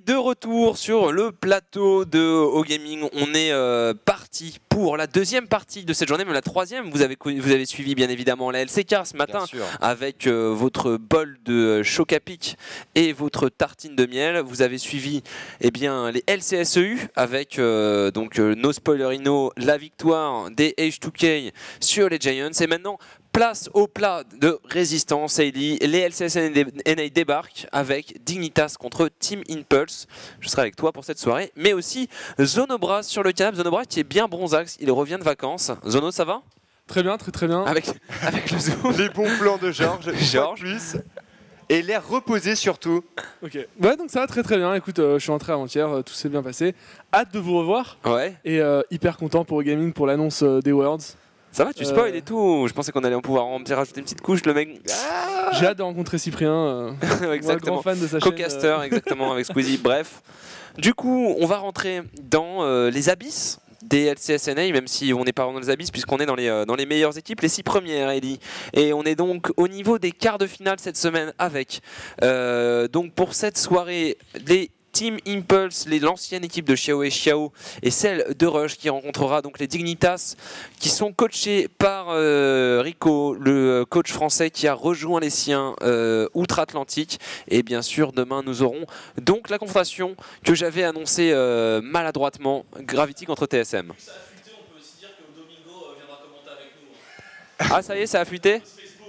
de retour sur le plateau de OGaming. On est parti pour la deuxième partie de cette journée, même la troisième. Vous avez suivi bien évidemment la LCK ce matin avec votre bol de choc à pic et votre tartine de miel. Vous avez suivi les LCSEU avec No Spoiler Inno, la victoire des H2K sur les Giants. Et maintenant, place au plat de résistance, Hailey. Les LCSNA débarquent avec Dignitas contre Team Impulse. Je serai avec toi pour cette soirée, mais aussi Zonobra sur le canapé. Zonobra qui est bien bronzax, il revient de vacances. Zono, ça va? Très bien, très bien. Avec le zoom. Les bons plans de Georges. Plus. Et l'air reposé surtout. Ok. Ouais, donc ça va très bien. Écoute, je suis rentré avant-hier, tout s'est bien passé. Hâte de vous revoir. Ouais. Et hyper content pour OGaming pour l'annonce des Worlds. Ça va, tu spoil et tout. Je pensais qu'on allait en pouvoir rajouter une petite couche, le mec. J'ai hâte de rencontrer Cyprien, exactement. Grand fan de sa Co-caster, chaîne. exactement, avec Squeezie. Bref. Du coup, on va rentrer dans les abysses des LCSNA, même si on n'est pas dans les abysses puisqu'on est dans les meilleures équipes, les 6 premières, Ellie. Et on est donc au niveau des quarts de finale cette semaine avec donc pour cette soirée les Team Impulse, l'ancienne équipe de Xiao et celle de Rush qui rencontrera donc les Dignitas qui sont coachés par Rico, le coach français qui a rejoint les siens outre-Atlantique. Et bien sûr, demain nous aurons donc la confrontation que j'avais annoncée maladroitement, Gravity contre TSM. Ça a fuité, on peut aussi dire que Domingo viendra commenter avec nous. Ah ça y est, ça a fuité?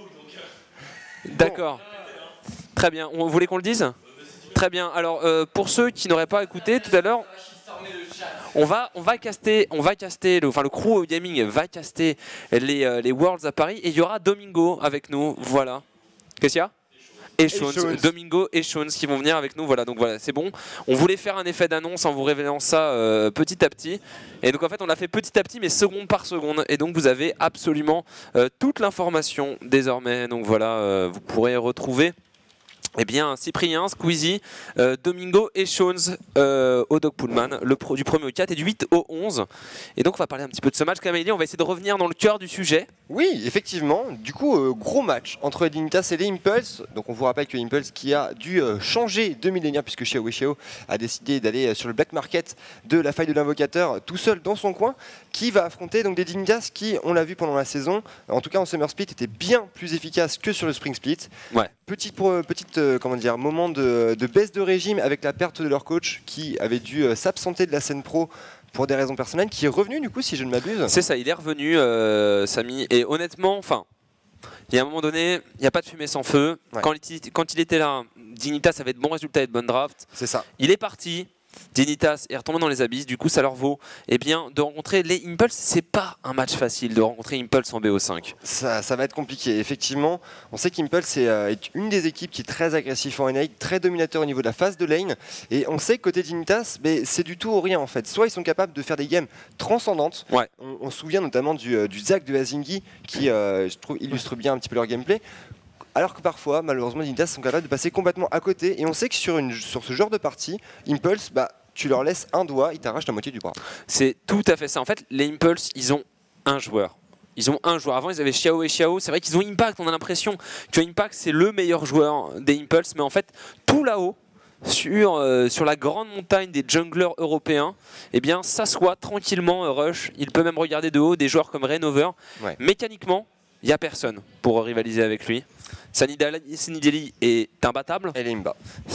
D'accord. Très bien. Vous voulez qu'on le dise? Très bien. Alors pour ceux qui n'auraient pas écouté tout à l'heure, on va caster, le crew gaming va caster les Worlds à Paris et il y aura Domingo avec nous. Voilà. Qu'est-ce qu'il y a? Et Shones, Domingo et Shones qui vont venir avec nous. Voilà, donc voilà, c'est bon. On voulait faire un effet d'annonce en vous révélant ça petit à petit. Et donc en fait, on l'a fait petit à petit, mais seconde par seconde. Et donc vous avez absolument toute l'information désormais. Donc voilà, vous pourrez retrouver Cyprien, Squeezie, Domingo et Shones au Dog Pullman, du 1er au 4 et du 8 au 11. Et donc on va parler un petit peu de ce match quand même. On va essayer de revenir dans le cœur du sujet. Oui, effectivement. Du coup, gros match entre les Dignitas et les Impulse. Donc on vous rappelle que Impulse qui a dû changer de millénaire puisque Xiao a décidé d'aller sur le black market de la faille de l'invocateur tout seul dans son coin, qui va affronter donc des Dignitas qui, on l'a vu pendant la saison, en tout cas en Summer Split, étaient bien plus efficaces que sur le Spring Split. Ouais. Petite moment de baisse de régime avec la perte de leur coach qui avait dû s'absenter de la scène pro pour des raisons personnelles, qui est revenu du coup si je ne m'abuse. C'est ça, il est revenu Samy, et honnêtement, il y a un moment donné, il n'y a pas de fumée sans feu. Ouais. Quand il était là, Dignitas avait de bons résultats et de bonnes drafts. C'est ça. Il est parti. Dignitas est retombé dans les abysses, du coup ça leur vaut de rencontrer les Impulse. C'est pas un match facile de rencontrer Impulse en BO5. Ça va être compliqué, effectivement. On sait qu'Impulse est une des équipes qui est très agressive en NA, très dominateur au niveau de la phase de lane. Et on sait que côté Dignitas, c'est du tout ou rien en fait. Soit ils sont capables de faire des games transcendantes. Ouais. On se souvient notamment du Zac de Azingi qui je trouve illustre bien un petit peu leur gameplay. Alors que parfois, malheureusement, les Dignitas sont capables de passer complètement à côté. Et on sait que sur ce genre de partie, Impulse, tu leur laisses un doigt, ils t'arrachent la moitié du bras. C'est tout à fait ça. En fait, les Impulse, ils ont un joueur. Avant, ils avaient Xiao. C'est vrai qu'ils ont Impact. On a l'impression que Impact, c'est le meilleur joueur des Impulse. Mais en fait, tout là-haut, sur la grande montagne des junglers européens, s'assoit tranquillement Rush. Il peut même regarder de haut des joueurs comme Reignover. Ouais. Mécaniquement, il n'y a personne pour rivaliser avec lui. Sanideli est imbattable. Elle est imba.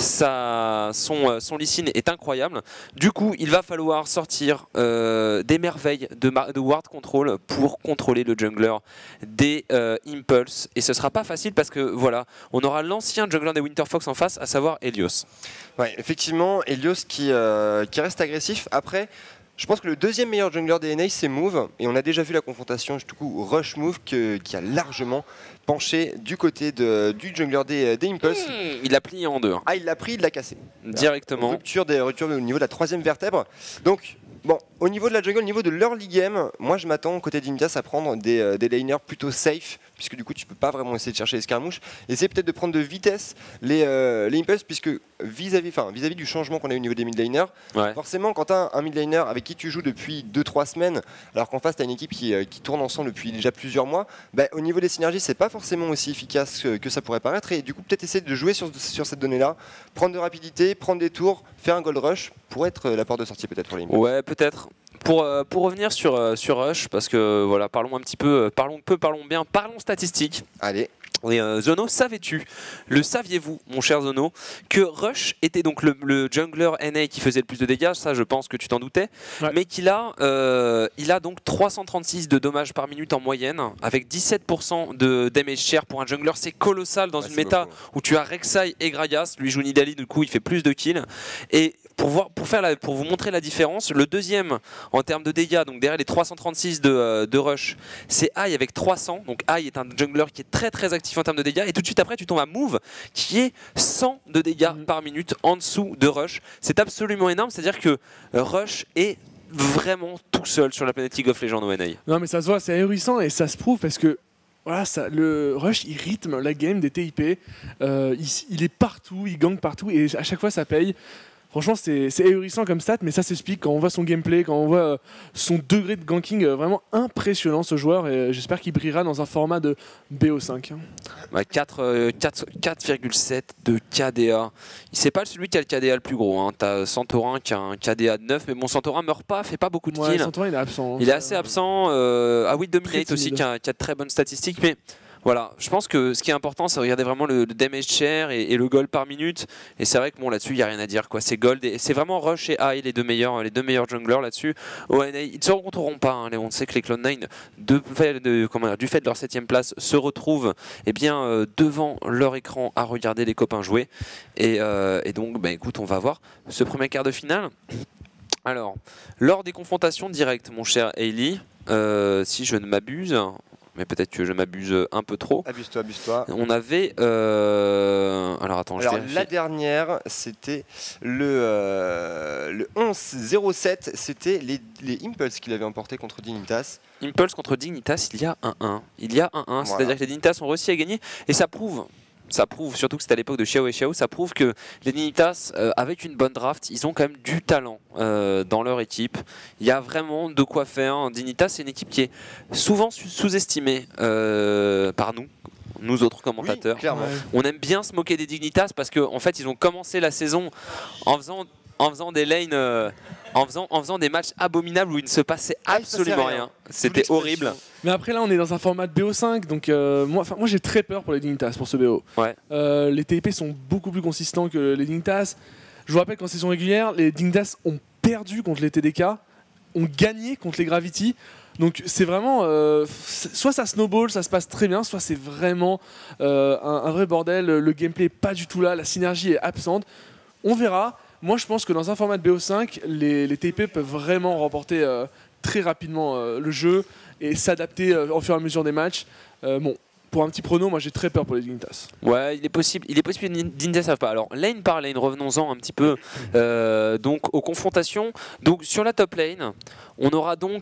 Son Lee Sin est incroyable. Du coup, il va falloir sortir des merveilles de ward control pour contrôler le jungler des Impulse. Et ce sera pas facile parce que voilà, on aura l'ancien jungler des Winter Fox en face, à savoir Helios. Ouais, effectivement, Helios qui reste agressif. Après, je pense que le deuxième meilleur jungler des NA, c'est Move. Et on a déjà vu la confrontation, du coup, Rush Move qui a largement penché du côté du jungler des Impulse. Il l'a plié en deux. Ah, il l'a pris, il l'a cassé. Directement. Rupture au niveau de la 3e vertèbre. Donc, bon, au niveau de la jungle, au niveau de leur league game, moi je m'attends côté Dignitas à prendre des laners plutôt safe, puisque du coup tu peux pas vraiment essayer de chercher les escarmouches. Essayer peut-être de prendre de vitesse les Impulse, puisque vis-à-vis du changement qu'on a eu au niveau des mid-laners, forcément quand tu as un mid-laner avec qui tu joues depuis 2-3 semaines, alors qu'en face tu as une équipe qui tourne ensemble depuis déjà plusieurs mois, au niveau des synergies c'est pas forcément aussi efficace que ça pourrait paraître, et du coup peut-être essayer de jouer sur cette donnée-là, prendre de rapidité, prendre des tours, faire un gold rush pour être la porte de sortie peut-être pour les Impulse. Ouais, peut-être. Pour revenir sur Rush, parce que voilà, parlons un petit peu, parlons bien, parlons statistiques. Allez. Et Zono, le saviez-vous, mon cher Zono, que Rush était donc le jungler NA qui faisait le plus de dégâts, ça je pense que tu t'en doutais, mais il a donc 336 de dommages par minute en moyenne, avec 17% de damage share pour un jungler, c'est colossal dans une méta où tu as Rek'Sai et Gragas, lui joue Nidalee, du coup il fait plus de kills, et pour vous montrer la différence, le deuxième en termes de dégâts, donc derrière les 336 de Rush, c'est Ai avec 300, donc Ai est un jungler qui est très très actif en termes de dégâts, et tout de suite après tu tombes à Move qui est 100 de dégâts par minute en dessous de Rush. C'est absolument énorme, c'est-à-dire que Rush est vraiment tout seul sur la planète League of Legends au NA. Non mais ça se voit, c'est ahurissant et ça se prouve parce que voilà, le Rush il rythme la game des TIP, il est partout, il gank partout et à chaque fois ça paye. Franchement, c'est ahurissant comme stat, mais ça s'explique quand on voit son gameplay, quand on voit son degré de ganking vraiment impressionnant ce joueur, et j'espère qu'il brillera dans un format de BO5. 4,7 de KDA. C'est pas celui qui a le KDA le plus gros. Hein. T'as Santorin qui a un KDA de 9, mais bon, Santorin meurt pas, fait pas beaucoup de kills. Santorin il est absent. Il est assez absent. Awit Dominate aussi qui a de très bonnes statistiques, mais voilà, je pense que ce qui est important, c'est de regarder vraiment le damage share et le gold par minute. Et c'est vrai que bon, là-dessus, il n'y a rien à dire, quoi. C'est gold et c'est vraiment Rush et Ai les deux meilleurs junglers là-dessus. Au NA, ils ne se rencontreront pas. Hein. On sait que les Cloud9, du fait de leur 7ème place, se retrouvent devant leur écran à regarder les copains jouer. Et donc, écoute, on va voir ce premier quart de finale. Alors, lors des confrontations directes, mon cher Hailey, si je ne m'abuse, mais peut-être que je m'abuse un peu trop. Abuse-toi. On avait... Alors attends, la dernière, c'était le 11-07, c'était les Impulse qui l'avaient emporté contre Dignitas. Impulse contre Dignitas, il y a 1-1. C'est-à-dire que les Dignitas ont réussi à gagner, et ça prouve, surtout que c'était à l'époque de Xiao et Xiao, ça prouve que les Dignitas, avec une bonne draft, ils ont quand même du talent dans leur équipe. Il y a vraiment de quoi faire. Dignitas, c'est une équipe qui est souvent sous-estimée par nous autres commentateurs. Oui, on aime bien se moquer des Dignitas parce qu'en fait, ils ont commencé la saison en faisant des lanes... En faisant des matchs abominables où il ne se passait absolument rien. C'était horrible. Mais après là on est dans un format de BO5, donc moi j'ai très peur pour les Dignitas pour ce BO. Les TIP sont beaucoup plus consistants que les Dignitas. Je vous rappelle qu'en saison régulière, les Dignitas ont perdu contre les TDK, ont gagné contre les Gravity. Donc c'est vraiment, soit ça snowball, ça se passe très bien, soit c'est vraiment un vrai bordel, le gameplay est pas du tout là, la synergie est absente. On verra. Moi, je pense que dans un format de BO5, les TIP peuvent vraiment remporter très rapidement le jeu et s'adapter au fur et à mesure des matchs. Pour un petit prono, moi j'ai très peur pour les Dignitas. Ouais, il est possible que les Dignitas savent pas. Alors, lane par lane, revenons-en un petit peu donc aux confrontations. Donc, sur la top lane, on aura comment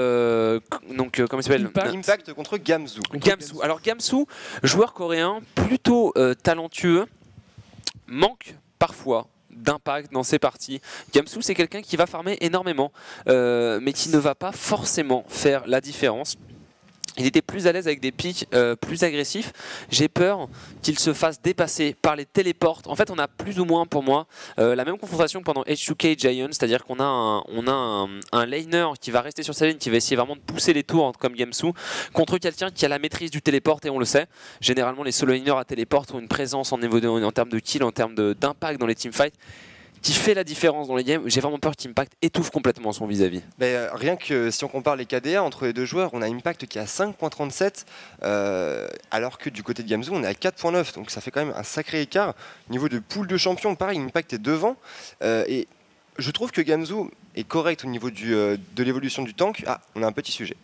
il s'appelle, Impact contre Gamsu. Alors, Gamsu, joueur coréen plutôt talentueux, manque parfois d'impact dans ses parties. Gamsu, c'est quelqu'un qui va farmer énormément, mais qui ne va pas forcément faire la différence. Il était plus à l'aise avec des pics plus agressifs. J'ai peur qu'il se fasse dépasser par les téléportes. En fait, on a plus ou moins, pour moi, la même confrontation pendant H2K Giant, c'est-à-dire qu'on a un laner qui va rester sur sa ligne, qui va essayer vraiment de pousser les tours comme Gamsu, contre quelqu'un qui a la maîtrise du téléport, et on le sait. Généralement, les solo laners à téléporte ont une présence en termes de kill, en termes d'impact dans les teamfights, qui fait la différence dans les games. J'ai vraiment peur qu'Impact étouffe complètement son vis-à-vis. Rien que si on compare les KDA entre les deux joueurs, on a Impact qui est à 5.37, alors que du côté de Gamsu, on est à 4.9. Donc ça fait quand même un sacré écart. Au niveau de pool de champions, pareil, Impact est devant. Et je trouve que Gamsu est correct au niveau de l'évolution du tank. Ah, on a un petit sujet.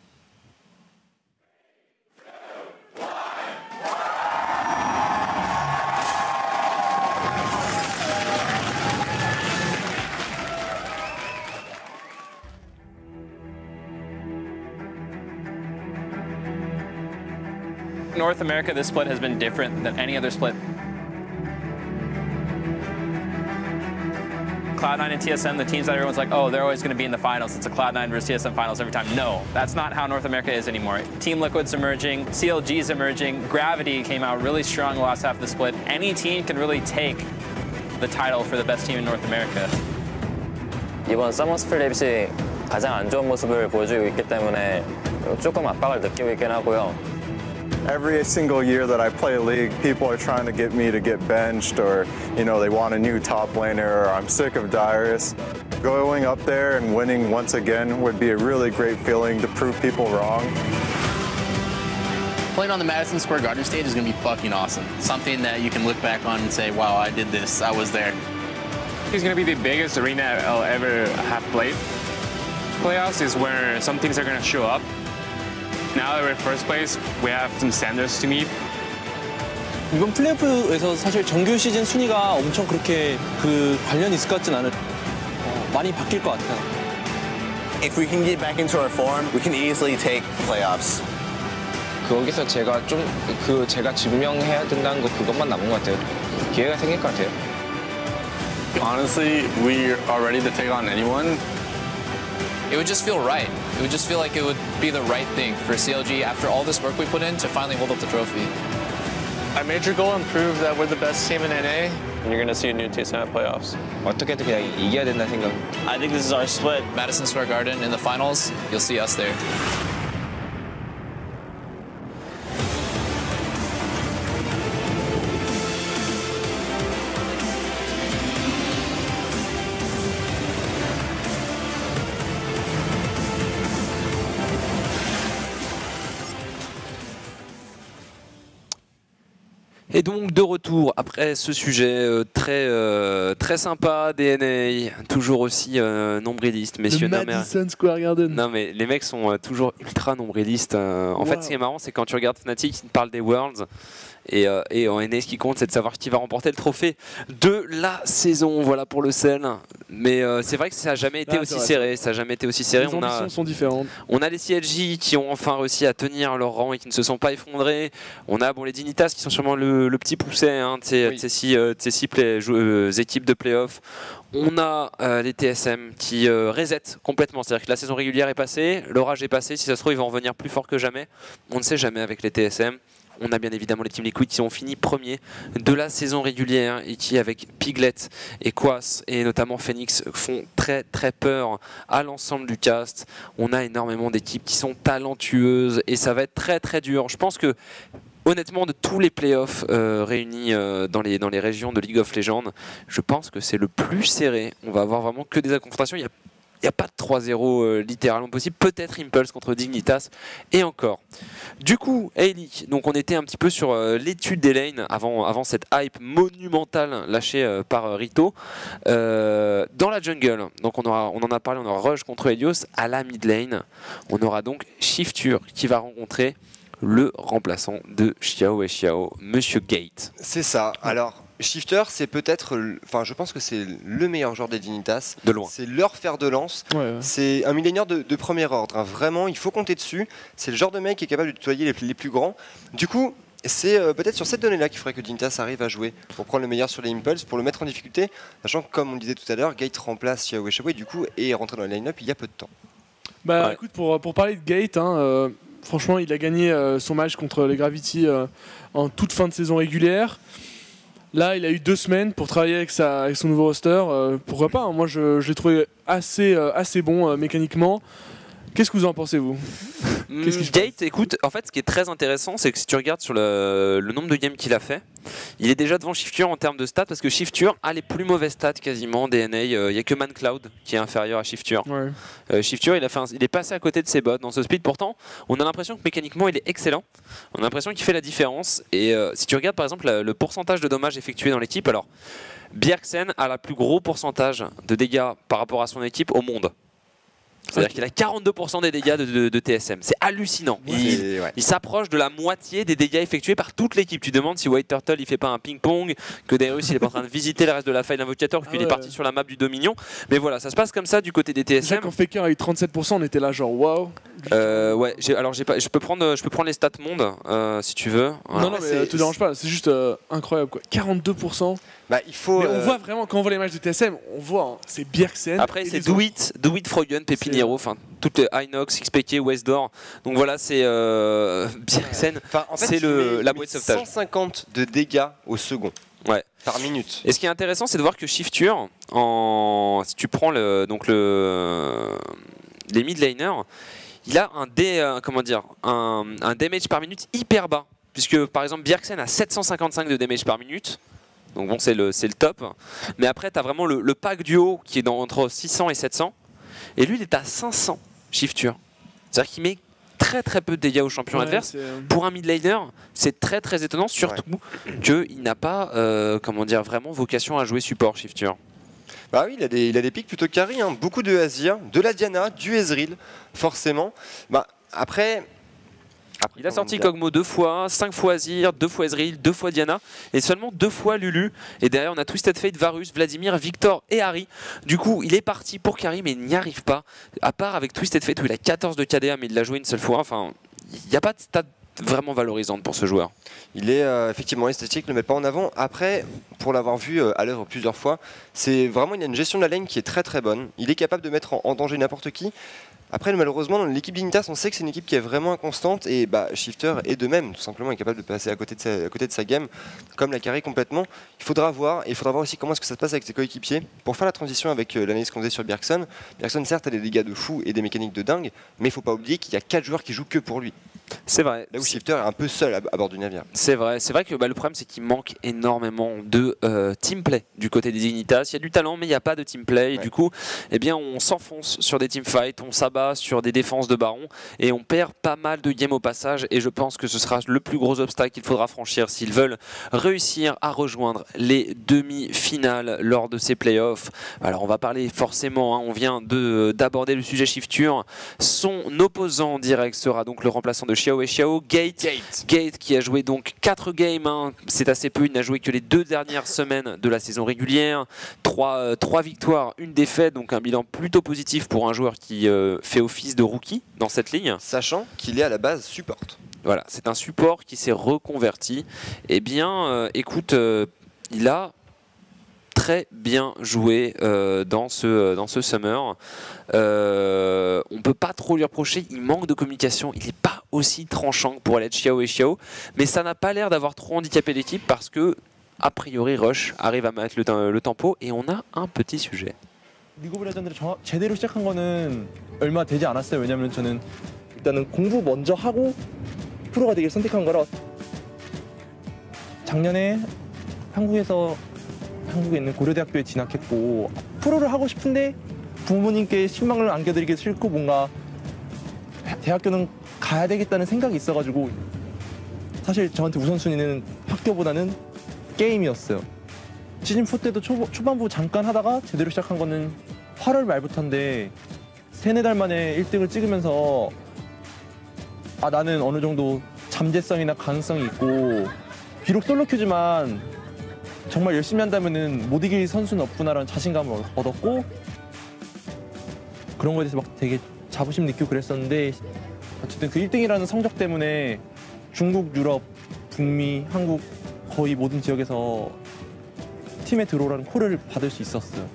like North America, this split has been different than any other split. Cloud9 and TSM, the teams that everyone's like, oh, they're always going to be in the finals. It's a Cloud9 versus TSM finals every time. No, that's not how North America is anymore. Team Liquid's emerging, CLG's emerging, Gravity came out really strong the last half of the split. Any team can really take the title for the best team in North America. 이번 서머 스플릿이 가장 안 좋은 모습을 보여주고 있기 때문에 조금 압박을 느끼고 있긴 하고요. Every single year that I play League, people are trying to get me to get benched, or they want a new top laner, or I'm sick of Dyrus. Going up there and winning once again would be a really great feeling to prove people wrong. Playing on the Madison Square Garden stage is going to be fucking awesome. Something that you can look back on and say, wow, I did this, I was there. It's going to be the biggest arena I'll ever have played. Playoffs is where some teams are going to show up. Now that we're in first place, we have some standards to meet. 이번 플레이오프에서 사실 정규 시즌 순위가 엄청 그렇게 관련이 있을 것 같진 않아요. 많이 바뀔 것 같아요. If we can get back into our form, we can easily take playoffs. 거기서 제가 제가 증명해야 된다는 거 그것만 남은 것 같아요. 기회가 생길 것 같아요. Honestly, we are ready to take on anyone. It would just feel right. It would just feel like it would be the right thing for CLG after all this work we put in to finally hold up the trophy. Our major goal and prove that we're the best team in NA. And you're going to see a new TSM at playoffs. 어떻게든 그냥 이겨야 된다 생각. I think this is our split. Madison Square Garden in the finals, you'll see us there. Et donc de retour après ce sujet très sympa, DNA, toujours aussi nombriliste, messieurs. Madison Square Garden. Non mais les mecs sont toujours ultra nombrilistes. En fait, ce qui est marrant, c'est quand tu regardes Fnatic, ils te parlent des Worlds. Et en NA, ce qui compte, c'est de savoir qui va remporter le trophée de la saison. Voilà pour le sel. Mais c'est vrai que ça n'a jamais été aussi serré. Ça n'a jamais été aussi serré. Les ambitions sont différentes. On a les CLJ qui ont enfin réussi à tenir leur rang et qui ne se sont pas effondrés. On a les Dignitas qui sont sûrement le petit pousset de ces six équipes de playoff. On a les TSM qui reset complètement. C'est-à-dire que la saison régulière est passée, l'orage est passé. Si ça se trouve, ils vont revenir plus fort que jamais. On ne sait jamais avec les TSM. On a bien évidemment les Team Liquid qui ont fini premiers de la saison régulière et qui, avec Piglet et Quas et notamment Phoenix, font très peur à l'ensemble du cast. On a énormément d'équipes qui sont talentueuses et ça va être très dur. Je pense que honnêtement, de tous les playoffs réunis dans les régions de League of Legends, je pense que c'est le plus serré. On va avoir vraiment que des confrontations. Il n'y a pas de 3-0 littéralement possible. Peut-être Impulse contre Dignitas et encore. Du coup, Hailey, donc on était un petit peu sur l'étude des lanes avant cette hype monumentale lâchée par Rito. Dans la jungle, donc on en a parlé, on aura Rush contre Helios. À la mid lane, on aura donc Shiftur qui va rencontrer le remplaçant de Xiao et Xiao, Monsieur Gate. C'est ça. Alors, Shifter, c'est peut-être, je pense que c'est le meilleur joueur des Dignitas. De loin. C'est leur fer de lance. Ouais. C'est un millénaire de premier ordre. Vraiment, il faut compter dessus. C'est le genre de mec qui est capable de tutoyer les plus grands. Du coup, c'est peut-être sur cette donnée-là qu'il faudrait que Dignitas arrive à jouer pour prendre le meilleur sur les Impulse, pour le mettre en difficulté, sachant que, comme on disait tout à l'heure, Gate remplace Xiao et Xiao, du coup, est rentré dans le line-up il y a peu de temps. Bah écoute, pour parler de Gate, franchement, il a gagné son match contre les Gravity en toute fin de saison régulière. Là, il a eu 2 semaines pour travailler avec son nouveau roster. Pourquoi pas, moi, je l'ai trouvé assez bon mécaniquement. Qu'est-ce que vous en pensez, vous? Gate, écoute, en fait, ce qui est très intéressant, c'est que si tu regardes sur le nombre de games qu'il a fait, il est déjà devant Shiftur en termes de stats, parce que Shiftur a les plus mauvais stats quasiment des NA. Il n'y a que ManCloud qui est inférieur à Shiftur. Ouais. Shiftur, il est passé à côté de ses bots dans ce split. Pourtant, on a l'impression que mécaniquement, il est excellent. On a l'impression qu'il fait la différence. Et si tu regardes par exemple le pourcentage de dommages effectués dans l'équipe, alors Bjergsen a le plus gros pourcentage de dégâts par rapport à son équipe au monde. C'est-à-dire qu'il a 42% des dégâts de TSM. C'est hallucinant. Il s'approche de la moitié des dégâts effectués par toute l'équipe. Tu demandes si White Turtle il fait pas un ping-pong, que Darius il est pas en train de visiter le reste de la faille d'invocateur, qu'il est parti sur la map du Dominion. Mais voilà, ça se passe comme ça du côté des TSM. Déjà quand Faker a eu 37%, on était là genre waouh. Ouais, je peux prendre les stats monde si tu veux. Non, non, mais te dérange pas, c'est juste incroyable quoi. 42%. Bah, il faut. Mais on voit vraiment, quand on voit les matchs de TSM, on voit, hein, c'est Bjergsen. Après, c'est Do It, Freugen, Pepinero, enfin, toutes les Inox, XPK, Westdoor. Donc voilà, c'est Bjergsen, en fait, c'est la boîte de sauvetage. 150 de dégâts au second. Ouais. Par minute. Et ce qui est intéressant, c'est de voir que Shiftur, si tu prends les mid laners, il a un damage par minute hyper bas. Puisque par exemple Bjergsen a 755 de damage par minute. Donc bon, c'est le top. Mais après, tu as vraiment le pack du haut qui est entre 600 et 700. Et lui, il est à 500, Shiftur. C'est-à-dire qu'il met très très peu de dégâts aux champions adverses. Pour un mid laner, c'est très très étonnant, surtout qu'il n'a pas vraiment vocation à jouer support, Shiftur. Bah oui, il a des pics plutôt carry, hein. Beaucoup de Azir, de la Diana, du Ezreal, forcément. Bah, après, il a sorti Kog'Maw 2 fois, 5 fois Azir, 2 fois Ezreal, 2 fois Diana et seulement 2 fois Lulu. Et derrière on a Twisted Fate, Varus, Vladimir, Victor et Harry. Du coup il est parti pour carry mais il n'y arrive pas. À part avec Twisted Fate où il a 14 de KDA mais il l'a joué une seule fois. Enfin, il n'y a pas de stats vraiment valorisante pour ce joueur. Il est effectivement esthétique, ne le met pas en avant. Après, pour l'avoir vu à l'œuvre plusieurs fois, c'est vraiment, il a une gestion de la lane qui est très très bonne. Il est capable de mettre en danger n'importe qui. Après, malheureusement, dans l'équipe Dignitas, on sait que c'est une équipe qui est vraiment inconstante et Shiftur est de même, tout simplement, est capable de passer à côté de sa game, comme la carry complètement. Il faudra voir, et il faudra voir aussi comment est-ce que ça se passe avec ses coéquipiers. Pour faire la transition avec l'analyse qu'on faisait sur Bjergsen, certes, a des dégâts de fou et des mécaniques de dingue, mais il ne faut pas oublier qu'il y a 4 joueurs qui jouent que pour lui. C'est vrai. Là où Shiftur est un peu seul à bord du navire. C'est vrai que le problème c'est qu'il manque énormément de teamplay du côté des Dignitas. Il y a du talent mais il n'y a pas de teamplay. Et du coup, eh bien, on s'enfonce sur des teamfights, on s'abat sur des défenses de baron et on perd pas mal de games au passage. Et je pense que ce sera le plus gros obstacle qu'il faudra franchir s'ils veulent réussir à rejoindre les demi-finales lors de ces playoffs. Alors on va parler forcément, hein, on vient d'aborder le sujet Shiftur. Son opposant direct sera donc le remplaçant de Xiao et Xiao, Gate qui a joué donc 4 games, hein. C'est assez peu, il n'a joué que les 2 dernières semaines de la saison régulière, 3 victoires, 1 défaite, donc un bilan plutôt positif pour un joueur qui fait office de rookie dans cette ligne. Sachant qu'il est à la base support. Voilà, c'est un support qui s'est reconverti. Eh bien, écoute, il a très bien joué dans ce summer. On peut pas trop lui reprocher, il manque de communication, il n'est pas aussi tranchant pour aller être Xiao et Xiao, mais ça n'a pas l'air d'avoir trop handicapé l'équipe parce que a priori Rush arrive à mettre le tempo et on a un petit sujet. 리그 오브 레전드를 제대로 시작한 거는 얼마 되지 않았어요. 왜냐면 저는 일단은 공부 먼저 하고 프로가 되길 선택한 거라. 작년에 한국에 있는 고려대학교에 진학했고 프로를 하고 싶은데 부모님께 실망을 안겨드리기 싫고 뭔가 대학교는 가야 되겠다는 생각이 있어가지고 사실 저한테 우선순위는 학교보다는 게임이었어요. 시즌4 때도 초반부 잠깐 하다가 제대로 시작한 거는 8월 말부터인데 3-4달 만에 1등을 찍으면서 나는 어느 정도 잠재성이나 가능성이 있고 비록 솔로큐지만 정말 열심히 한다면은 못 이길 선수는 없구나라는 자신감을 얻었고 그런 거에 대해서 막 되게 자부심 느끼고 그랬었는데 어쨌든 그 1등이라는 성적 때문에 중국, 유럽, 북미, 한국 거의 모든 지역에서 팀에 들어오라는 콜을 받을 수 있었어요.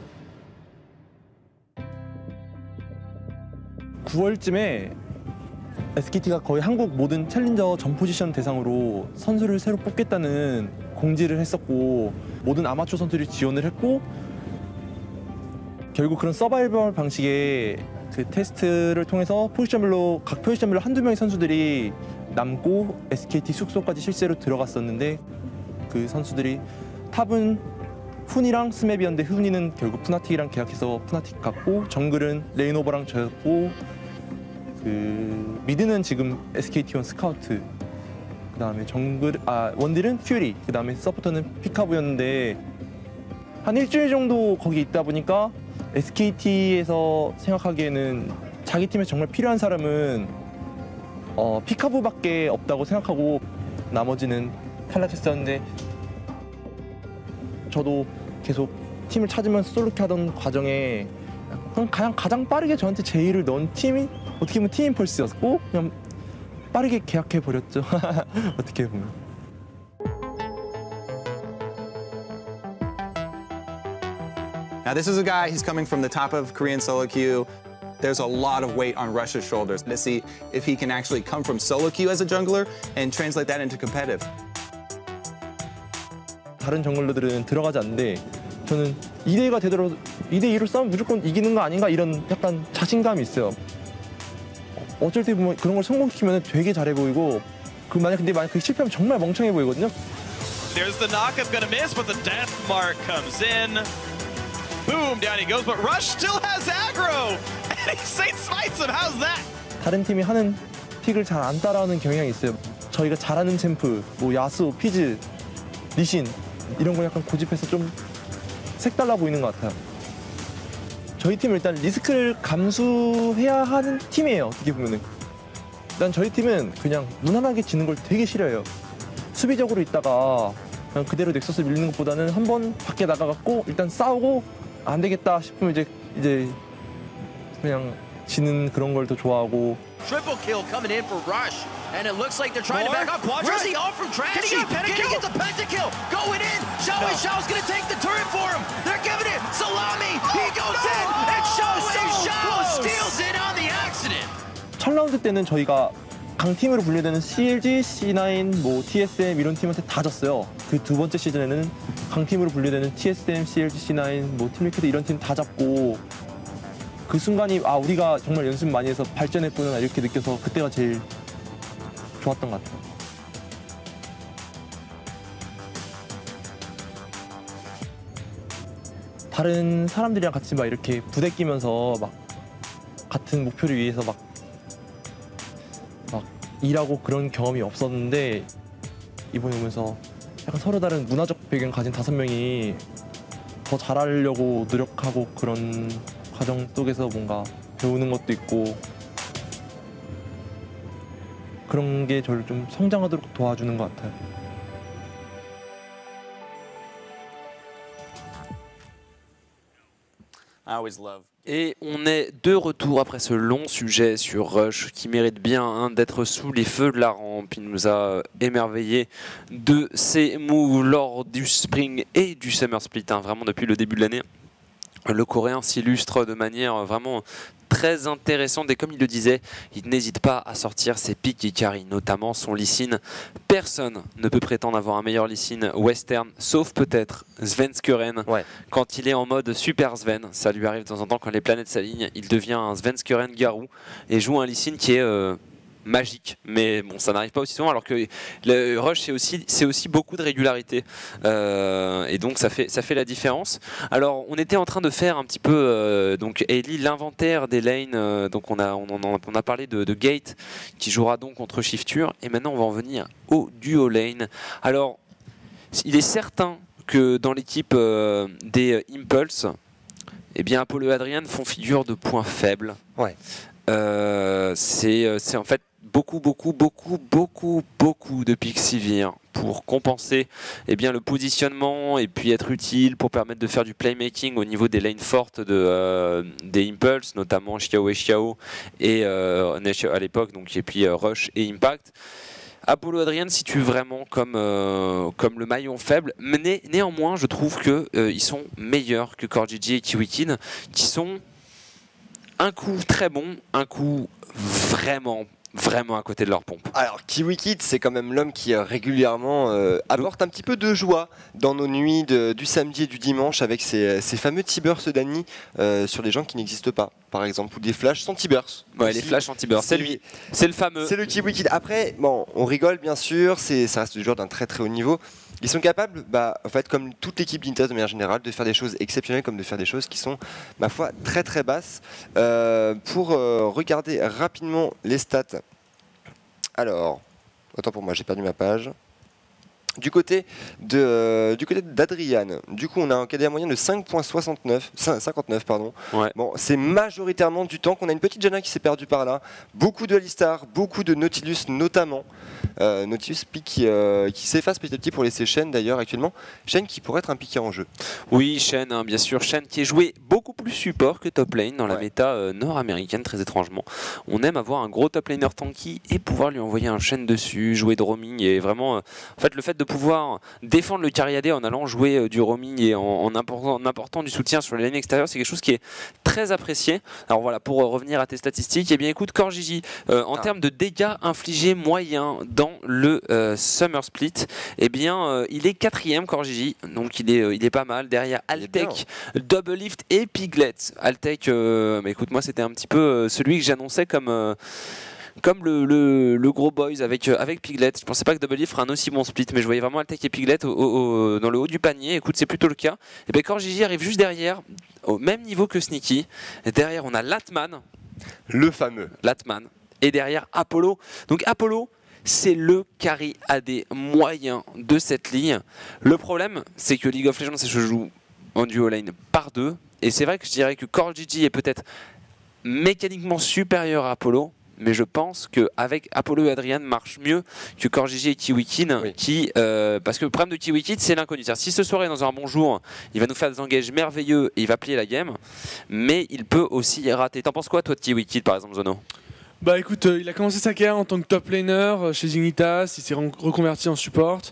9월쯤에 SKT가 거의 한국 모든 챌린저 전 포지션 대상으로 선수를 새로 뽑겠다는 공지를 했었고 모든 아마추어 선수들이 지원을 했고 결국 그런 서바이벌 방식의 그 테스트를 통해서 각 포지션별로 한두 명의 선수들이 남고 SKT 숙소까지 실제로 들어갔었는데 그 선수들이 탑은 훈이랑 스맵이었는데 훈이는 결국 푸나틱이랑 계약해서 푸나틱 갔고 정글은 레이노버랑 저였고 그 미드는 지금 SKT1 스카우트 그 다음에 원딜은 퓨리 그 다음에 서포터는 피카브였는데 한 일주일 정도 거기 있다 보니까 SKT에서 생각하기에는 자기 팀에 정말 필요한 사람은 피카부밖에 없다고 생각하고 나머지는 탈락했었는데 저도 계속 팀을 찾으면서 솔로키 하던 과정에 그냥 가장 빠르게 저한테 제의를 넣은 팀이 어떻게 보면 팀 임펄스였고 그냥 빠르게 계약해 버렸죠. 어떻게 보면. Now this is a guy, he's coming from the top of Korean solo queue. There's a lot of weight on Rush's shoulders to see if he can actually come from solo queue as a jungler and translate that into competitive. 다른 정글러들은 들어가지 않는데 저는 2대2가 되더라도 2대2로 싸우면 무조건 이기는 거 아닌가 이런 약간 자신감이 있어요. 어쩔 때 보면 그런 걸 성공시키면 되게 잘해 보이고 만약 그 실패하면 정말 멍청해 보이거든요. There's the knockup gonna miss, but the death mark comes in. Boom, down he goes, but Rush still has aggro, and he Saint smites him. How's that? 다른 팀이 하는 픽을 잘 안 따라하는 경향이 있어요. 저희가 잘하는 챔프, 뭐 야수, 피즈, 리신 이런 거 약간 고집해서 좀 색달라 보이는 것 같아요. 저희 팀은 일단 리스크를 감수해야 하는 팀이에요. 어떻게 보면은. 일단 저희 팀은 그냥 무난하게 지는 걸 되게 싫어해요. 수비적으로 있다가 그냥 그대로 넥서스 밀리는 것보다는 한번 밖에 나가갖고 일단 싸우고 안 되겠다 싶으면 이제 그냥 지는 그런 걸 더 좋아하고. Triple kill coming in for Rush, and it looks like they're trying to back up. Where's the ult from Trashy? Can he get the pentakill? Going in. Xiao's gonna take the turret for him. They're giving it. Salami. He goes in, and Xiao steals it on the accident. 첫 라운드 때는 저희가 강팀으로 분류되는 CLG, C9, 뭐 TSM 이런 팀한테 다 졌어요. 그 두 번째 시즌에는 강팀으로 분류되는 TSM, CLG, C9, 뭐 팀리퀴드 이런 팀 다 잡고 그 순간이 우리가 정말 연습 많이 해서 발전했구나 이렇게 느껴서 그때가 제일 좋았던 것 같아요. 다른 사람들이랑 같이 막 이렇게 부대 끼면서 막 같은 목표를 위해서 막 일하고 그런 경험이 없었는데 이번에 오면서 약간 서로 다른 문화적 배경 가진 5명이 더 잘하려고 노력하고 그런 과정 속에서 뭔가 배우는 것도 있고 그런 게 저를 좀 성장하도록 도와주는 것 같아요. Et on est de retour après ce long sujet sur Rush qui mérite bien d'être sous les feux de la rampe. Il nous a émerveillé de ses moves lors du Spring et du Summer Split, vraiment depuis le début de l'année. Le Coréen s'illustre de manière vraiment très intéressante et comme il le disait, il n'hésite pas à sortir ses pics qui carry, notamment son Lee Sin. Personne ne peut prétendre avoir un meilleur Lee Sin western, sauf peut-être Svenskeren. Quand il est en mode Super Sven, ça lui arrive de temps en temps quand les planètes s'alignent, il devient un Svenskeren Garou et joue un Lee Sin qui est magique, mais bon, ça n'arrive pas aussi souvent alors que le Rush c'est aussi beaucoup de régularité et donc ça fait la différence. Alors on était en train de faire un petit peu donc Ellie l'inventaire des lanes, donc on a parlé de Gate qui jouera donc contre Shifture et maintenant on va en venir au duo lane. Alors il est certain que dans l'équipe des Impulse, eh bien Apollo et Adrian font figure de points faibles. C'est en fait beaucoup de pics Sivir pour compenser le positionnement et puis être utile pour permettre de faire du playmaking au niveau des lanes fortes des Impulse, notamment Xiao et Xiao et à l'époque, donc et puis Rush et Impact. Apollo Adrian situe vraiment comme le maillon faible, mais néanmoins je trouve que ils sont meilleurs que CoreGG et Kiwikid, qui sont un coup très bon, un coup vraiment à côté de leur pompe. Alors Kiwikid, c'est quand même l'homme qui régulièrement apporte un petit peu de joie dans nos nuits du samedi et du dimanche avec ces fameux T-bursts d'Annie sur les gens qui n'existent pas, par exemple, ou des flashs sans T-bursts. Ouais, les flashs sans T-bursts, c'est lui, c'est le fameux. C'est le Kiwikid. Après, bon, on rigole bien sûr, ça reste toujours d'un très haut niveau. Ils sont capables, en fait, comme toute l'équipe d'Intas de manière générale, de faire des choses exceptionnelles comme de faire des choses qui sont, ma foi, très basses. Pour regarder rapidement les stats. Alors, autant pour moi, j'ai perdu ma page. Du côté d'Adrian, du coup on a un KDA moyen de 5.59 pardon. Ouais. Bon, c'est majoritairement du tank. On a une petite Janna qui s'est perdue par là, beaucoup de Alistar, beaucoup de Nautilus notamment. Nautilus pick qui s'efface petit à petit pour laisser Shen d'ailleurs actuellement. Shen qui pourrait être un piqué en jeu. Oui, Shen, hein, bien sûr. Shen qui est joué beaucoup plus support que top lane dans la méta nord-américaine, très étrangement. On aime avoir un gros top laner tanky et pouvoir lui envoyer un Shen dessus, jouer de roaming et vraiment. En fait, le fait de pouvoir défendre le carry AD en allant jouer du roaming et en apportant du soutien sur les lignes extérieures, c'est quelque chose qui est très apprécié. Alors voilà, pour revenir à tes statistiques, eh bien écoute, CoreJJ, en termes de dégâts infligés moyens dans le Summer Split, eh bien il est 4ème CoreJJ, donc il est pas mal. Derrière Altec, Double Lift et Piglet. Altec, écoute, moi c'était un petit peu celui que j'annonçais comme le gros boys avec Piglet. Je pensais pas que Double Lift ferait un aussi bon split, mais je voyais vraiment Altec et Piglet dans le haut du panier. Écoute, c'est plutôt le cas. Et bien CoreJJ arrive juste derrière, au même niveau que Sneaky. Et derrière, on a Latman. Le fameux Latman. Et derrière, Apollo. Donc Apollo, c'est le carry AD moyen de cette ligne. Le problème, c'est que League of Legends, ça se joue en duo lane par 2. Et c'est vrai que je dirais que CoreJJ est peut-être mécaniquement supérieur à Apollo. Mais je pense qu'avec Apollo et Adrian marche mieux que CoreJJ et Kiwikid, parce que le problème de Kiwikid, c'est l'inconnu. Si ce soir est dans un bon jour, il va nous faire des engages merveilleux et il va plier la game, mais il peut aussi rater. T'en penses quoi, toi, de Kiwikid, par exemple, Zono? Bah écoute, il a commencé sa carrière en tant que top laner chez Dignitas, il s'est reconverti en support.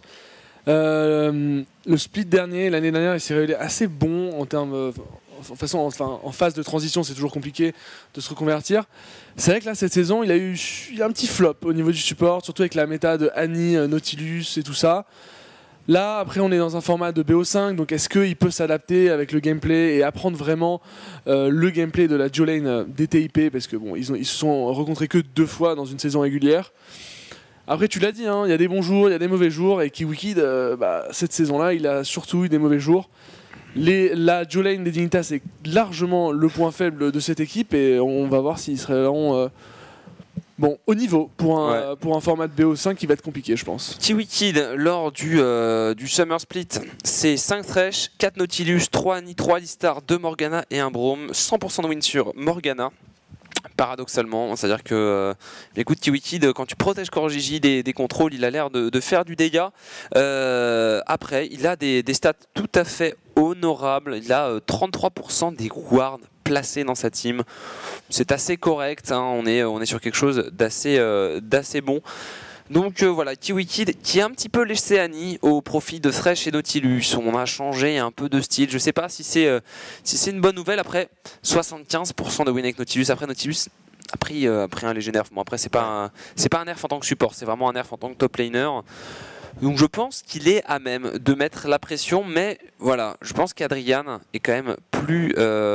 Le split dernier, l'année dernière, il s'est révélé assez bon en termes... en phase de transition, c'est toujours compliqué de se reconvertir. C'est vrai que là, cette saison, il a un petit flop au niveau du support, surtout avec la méta de Annie, Nautilus et tout ça. Là, après, on est dans un format de BO5, donc est-ce qu'il peut s'adapter avec le gameplay et apprendre vraiment le gameplay de la duo lane des TIP, parce que bon, ils se sont rencontrés que 2 fois dans une saison régulière. Après, tu l'as dit, hein, il y a des bons jours, il y a des mauvais jours, et Kiwikid, cette saison-là, il a surtout eu des mauvais jours. La duo lane des Dignitas est largement le point faible de cette équipe, et on va voir s'ils seront au niveau pour un format de BO5 qui va être compliqué, je pense. Kiwikid, lors du Summer Split, c'est 5 Thresh, 4 Nautilus, 3 Annie, 3 Alistar, 2 Morgana et 1 Braum. 100% de win sur Morgana. Paradoxalement, c'est-à-dire que écoute, Kiwikid, quand tu protèges CoreJJ des contrôles, il a l'air de faire du dégât. Après, il a des stats tout à fait honorables. Il a 33% des wards placés dans sa team. C'est assez correct, hein. On est sur quelque chose d'assez bon. Donc voilà, Kiwikid qui a un petit peu laissé Annie au profit de Thresh et Nautilus. On a changé un peu de style. Je sais pas si c'est une bonne nouvelle. Après, 75% de win avec Nautilus. Après, Nautilus a pris un léger nerf. Bon, après, c'est pas un nerf en tant que support, c'est vraiment un nerf en tant que top laner. Donc je pense qu'il est à même de mettre la pression, mais voilà, je pense qu'Adrian est quand même plus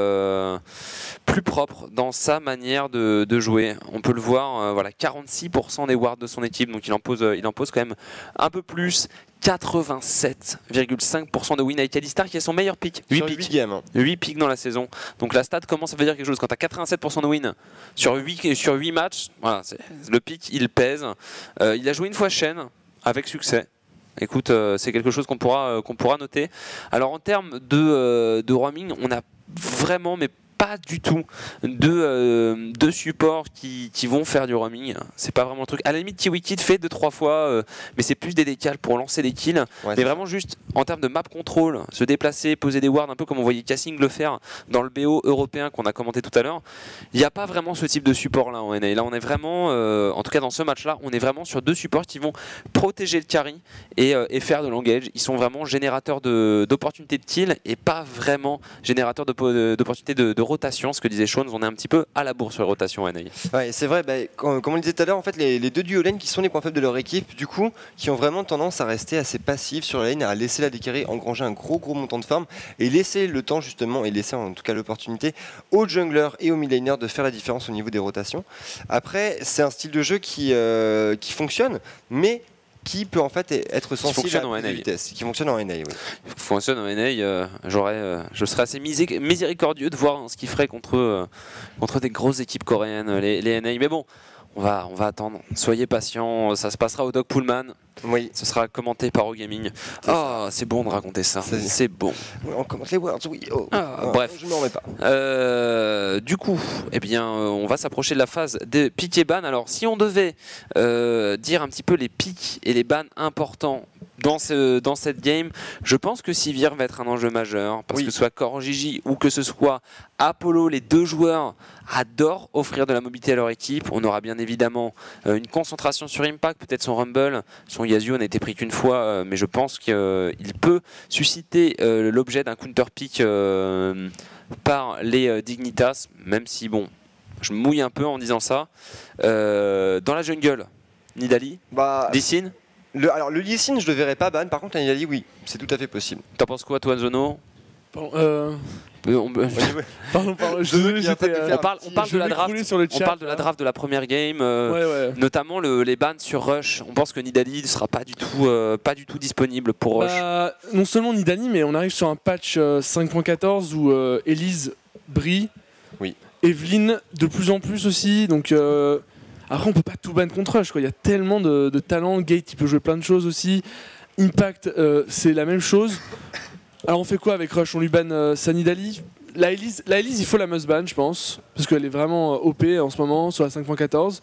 propre dans sa manière de jouer. On peut le voir, voilà, 46% des wards de son équipe, donc il en pose quand même un peu plus. 87,5% de win avec Alistar qui est son meilleur pick. 8 picks dans la saison. Donc la stat commence à dire quelque chose. Quand tu as 87% de win sur 8 matchs, voilà, le pick il pèse. Il a joué une fois Shen avec succès. Écoute, c'est quelque chose qu'on pourra noter. Alors en termes de roaming, on a vraiment, mais pas du tout de supports qui vont faire du roaming. C'est pas vraiment le truc. À la limite, Kiwikid fait 2-3 fois, mais c'est plus des décals pour lancer des kills. Mais vraiment juste en termes de map control, se déplacer, poser des wards, un peu comme on voyait Cassing le faire dans le BO européen qu'on a commenté tout à l'heure. Il n'y a pas vraiment ce type de support là en NA. Là, on est vraiment, en tout cas dans ce match-là, on est vraiment sur 2 supports qui vont protéger le carry et faire de l'engage. Ils sont vraiment générateurs d'opportunités de kill et pas vraiment générateurs d'opportunités de rotation, ce que disait Sean, on est un petit peu à la bourre sur les rotations NA. Ouais, c'est vrai, comme on le disait tout à l'heure, en fait, les 2 duo lane qui sont les points faibles de leur équipe, du coup, qui ont vraiment tendance à rester assez passifs sur la lane, à laisser la décarry engranger un gros montant de farm et laisser le temps justement, et laisser en tout cas l'opportunité aux junglers et aux mid-laners de faire la différence au niveau des rotations. Après, c'est un style de jeu qui fonctionne, mais qui peut en fait être sensible à la vitesse, qui fonctionne en NA. Oui. Qui fonctionne en NA, je serais assez miséricordieux de voir ce qu'il ferait contre des grosses équipes coréennes, les NA. Mais bon, on va attendre. Soyez patients, ça se passera au Doc Pullman. Oui. Ce sera commenté par OGaming. Oh, c'est bon de raconter ça. C'est bon. On commente les Worlds, oui. Oh. Bref. Je m'en remets pas. Du coup, eh bien, on va s'approcher de la phase des pics et bans. Alors, si on devait dire un petit peu les pics et les bans importants dans cette game, je pense que Sivir va être un enjeu majeur. Parce que ce soit Core Gigi ou que ce soit Apollo, les deux joueurs adorent offrir de la mobilité à leur équipe. On aura bien évidemment une concentration sur Impact, peut-être son Rumble. Son Yasuo n'a été pris qu'une fois, mais je pense qu'il peut susciter l'objet d'un counter-pick par les Dignitas, même si, bon, je me mouille un peu en disant ça. Dans la jungle, Nidalee, Lee Sin. Alors le Lee Sin, je le verrai pas ban, par contre la Nidalee, oui, c'est tout à fait possible. T'en penses quoi, toi, Zono? Pardon, on parle de la draft de la première game, notamment les bans sur Rush. On pense que Nidalee ne sera pas du tout disponible pour Rush. Non seulement Nidalee, mais on arrive sur un patch 5.14 où Elise brille, Evelyn de plus en plus aussi. Donc après on peut pas tout ban contre Rush, quoi. Il y a tellement de talent. Gate il peut jouer plein de choses aussi. Impact c'est la même chose. Alors on fait quoi avec Rush? On lui banne sa Nidalee. La Elise, il faut la must ban, je pense, parce qu'elle est vraiment OP en ce moment sur la 5.14.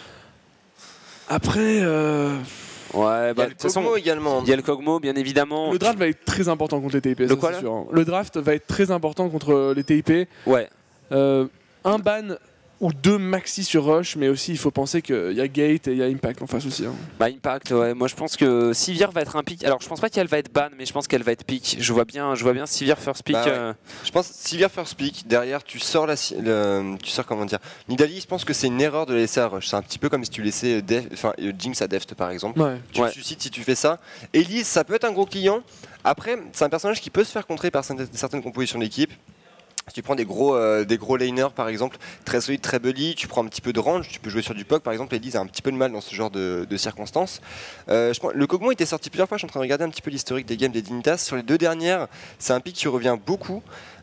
Après, ouais, bah, de toute façon, également. Il y a le Kog'Maw, bien évidemment. Le draft va être très important contre les TIP. C'est sûr, hein. Le draft va être très important contre les TIP. Ouais. Un ban ou deux maxi sur Rush, mais aussi il faut penser qu'il y a Gate et il y a Impact en face aussi. Hein. Bah Impact, ouais. Moi je pense que Sivir va être un pick. Alors je pense pas qu'elle va être ban, mais je pense qu'elle va être pick. Je vois bien Sivir first pick. Je pense Sivir first pick. Derrière tu sors comment dire. Nidalee, je pense que c'est une erreur de la laisser à Rush. C'est un petit peu comme si tu laissais Jinx à Deft par exemple. Ouais. Tu le suscites si tu fais ça. Elise, ça peut être un gros client. Après, c'est un personnage qui peut se faire contrer par certaines compositions d'équipe. Si tu prends des gros laners par exemple, très solides, très bully, tu prends un petit peu de range, tu peux jouer sur du POC par exemple, Elise a un petit peu de mal dans ce genre de circonstances. Le Kog'Maw était sorti plusieurs fois, je suis en train de regarder un petit peu l'historique des games des Dignitas. Sur les deux dernières, c'est un pick qui revient beaucoup.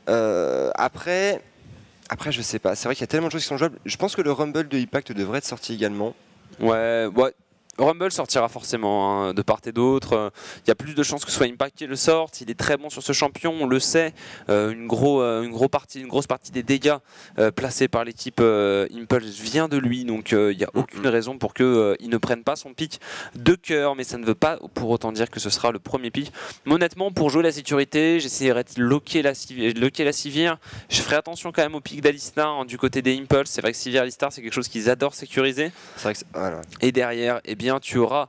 Après je sais pas, c'est vrai qu'il y a tellement de choses qui sont jouables. Je pense que le Rumble de Impact devrait être sorti également. Ouais. Rumble sortira forcément, hein, de part et d'autre. Il y a plus de chances que ce soit Impact qui le sorte. Il est très bon sur ce champion, on le sait. Une grosse partie des dégâts placés par l'équipe Impulse vient de lui. Donc il n'y a aucune raison pour qu'il ne prenne pas son pick de cœur. Mais ça ne veut pas pour autant dire que ce sera le premier pick. Mais honnêtement, pour jouer la sécurité, j'essaierai de locker la Sivir. Je ferai attention quand même au pick d'Alistar, hein, du côté des Impulse. C'est vrai que Sivir Alistar, c'est quelque chose qu'ils adorent sécuriser. C'est vrai que voilà. Et derrière, tu auras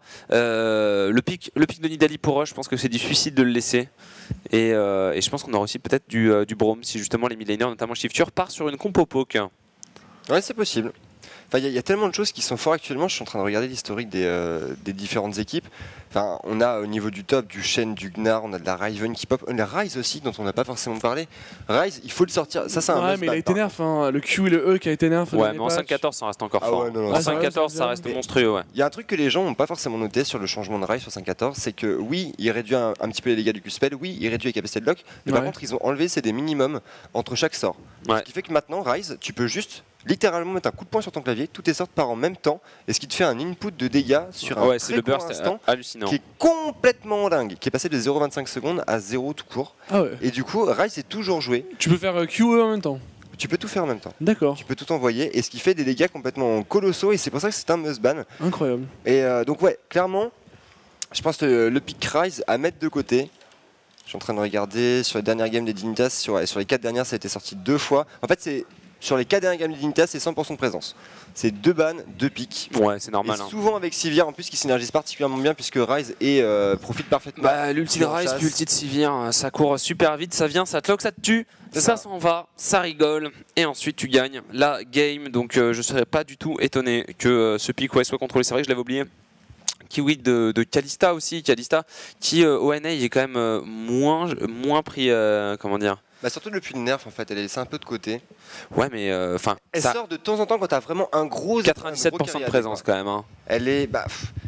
le pic de Nidalee pour Rush. Je pense que c'est du suicide de le laisser. Et je pense qu'on aura aussi peut-être du Braum si justement les midlaners, notamment Shifter, part sur une compo poke. Ouais, c'est possible. Enfin, il y a tellement de choses qui sont fortes actuellement. Je suis en train de regarder l'historique des différentes équipes. Enfin, on a au niveau du top, du Shen, du Gnar, on a de la Riven qui pop. La Ryze aussi, dont on n'a pas forcément parlé. Ryze, il faut le sortir. Ça, c'est un ouais, mais il a été nerf. Hein. Le Q et le E qui a été nerf. Ouais, mais en 5.14, ça reste encore fort. Ouais, en 5.14, ça reste monstrueux. Ouais. Il y a un truc que les gens n'ont pas forcément noté sur le changement de Ryze sur 5.14, c'est que oui, il réduit un petit peu les dégâts du Q-Spell, oui, il réduit les capacités de lock, mais par contre, ils ont enlevé des minimums entre chaque sort. Ce qui fait que maintenant, Ryze, tu peux juste littéralement mettre un coup de poing sur ton clavier, toutes tes sorts partent en même temps, et ce qui te fait un input de dégâts sur un c'est le burst instant hallucinant, qui est complètement dingue, qui est passé de 0,25 secondes à 0 tout court. Et du coup, Ryze est toujours joué. Tu peux faire QE en même temps. Tu peux tout faire en même temps. D'accord. Tu peux tout envoyer, et ce qui fait des dégâts complètement colossaux, et c'est pour ça que c'est un must ban. Incroyable. Et donc ouais, clairement, je pense que le pick Ryze à mettre de côté. Je suis en train de regarder sur les dernières games des Dignitas, sur les 4 dernières, ça a été sorti 2 fois. En fait, c'est sur les 4 dernières games de Dignitas, c'est 100% de présence. C'est 2 bans, 2 pics. Ouais, c'est normal. Et souvent avec Sivir, en plus, qui synergise particulièrement bien, puisque Ryze profite parfaitement. Bah, l'ulti de Ryze, puis l'ulti de Sivir, ça court super vite, ça vient, ça te lock, ça te tue, ça s'en va, ça rigole, et ensuite tu gagnes la game. Donc je serais pas du tout étonné que ce pic soit contrôlé. C'est vrai que je l'avais oublié. Kiwi de Kalista aussi, Kalista qui au NA est quand même moins pris, comment dire. Bah surtout depuis le nerf en fait, elle est laissée un peu de côté. Ouais mais enfin. Elle sort de temps en temps quand t'as vraiment un gros 97% de présence quand même. Hein. Elle est,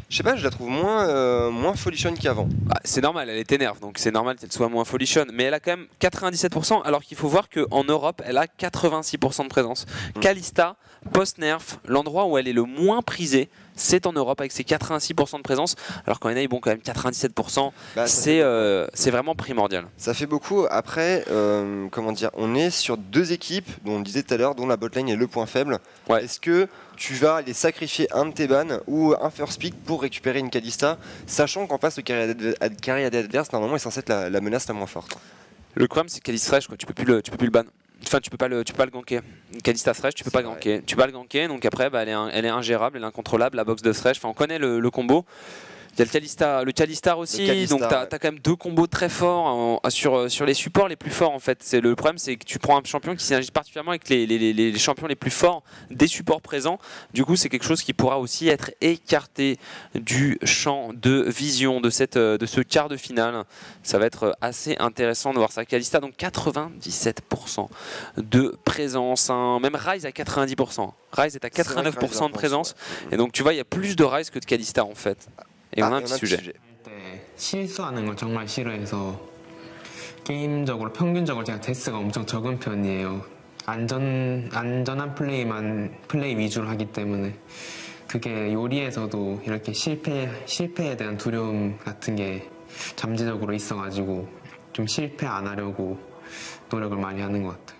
Je sais pas, je la trouve moins folichonne qu'avant. Bah, c'est normal, elle est énerve, donc c'est normal qu'elle soit moins folichonne. Mais elle a quand même 97%, alors qu'il faut voir qu'en Europe, elle a 86% de présence. Kalista, post-nerf, l'endroit où elle est le moins prisée, c'est en Europe avec ses 86% de présence, alors qu'en NA, bon, quand même 97%, c'est vraiment primordial. Ça fait beaucoup. Après, comment dire, on est sur deux équipes, dont on le disait tout à l'heure, dont la botlane est le point faible. Est-ce que tu vas aller sacrifier un de tes bans ou un first pick pour récupérer une Kalista, sachant qu'en face, le carrière adverse, normalement, est censé être la menace la moins forte? Le problème, c'est Kalista Thresh, quoi. Tu peux plus le ban. Enfin, tu peux pas le ganker. Kalista Thresh, tu peux pas ganker. Tu peux pas le ganker, donc après, bah, elle est ingérable, elle est incontrôlable. La box de Thresh, enfin, on connaît le combo. Il y a le Kalistar aussi, donc tu as quand même deux combos très forts sur les supports les plus forts en fait. Le problème, c'est que tu prends un champion qui s'agit particulièrement avec les champions les plus forts des supports présents. Du coup, c'est quelque chose qui pourra aussi être écarté du champ de vision de ce quart de finale. Ça va être assez intéressant de voir ça. Kalista, donc 97% de présence, hein. Même Ryze à 90%. Ryze est à 89% de présence. Et donc tu vois, il y a plus de Ryze que de Kalista en fait. Et on a un petit sujet. 실수하는 걸 정말 싫어해서 게임적으로 평균적으로 제가 데스가 엄청 적은 편이에요. 안전한 플레이 위주로 하기 때문에 그게 요리에서도 이렇게 실패에 대한 두려움 같은 게 잠재적으로 있어가지고 좀 실패 안 하려고 노력을 많이 하는 것 같아요.